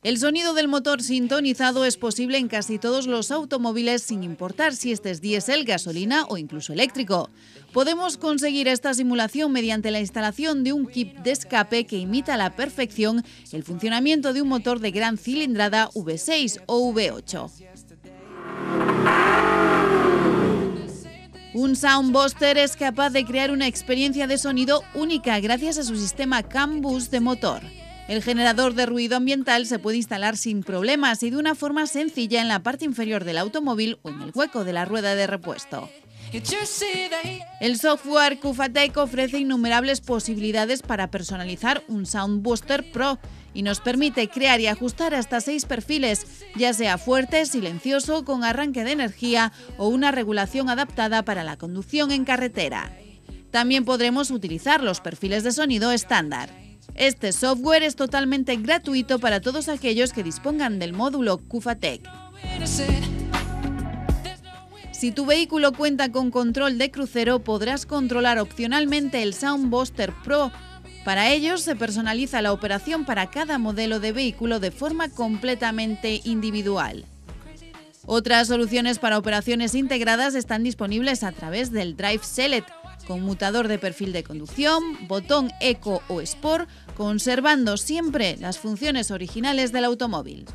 El sonido del motor sintonizado es posible en casi todos los automóviles sin importar si este es diésel, gasolina o incluso eléctrico. Podemos conseguir esta simulación mediante la instalación de un kit de escape que imita a la perfección el funcionamiento de un motor de gran cilindrada V6 o V8. Un Soundbuster es capaz de crear una experiencia de sonido única gracias a su sistema CAN Boost de motor. El generador de ruido ambiental se puede instalar sin problemas y de una forma sencilla en la parte inferior del automóvil o en el hueco de la rueda de repuesto. El software Cufatec ofrece innumerables posibilidades para personalizar un Soundbuster Pro y nos permite crear y ajustar hasta 6 perfiles, ya sea fuerte, silencioso, con arranque de energía o una regulación adaptada para la conducción en carretera. También podremos utilizar los perfiles de sonido estándar. Este software es totalmente gratuito para todos aquellos que dispongan del módulo Cufatec. Si tu vehículo cuenta con control de crucero, podrás controlar opcionalmente el Soundbuster Pro. Para ello, se personaliza la operación para cada modelo de vehículo de forma completamente individual. Otras soluciones para operaciones integradas están disponibles a través del Drive Select, conmutador de perfil de conducción, botón Eco o Sport, conservando siempre las funciones originales del automóvil.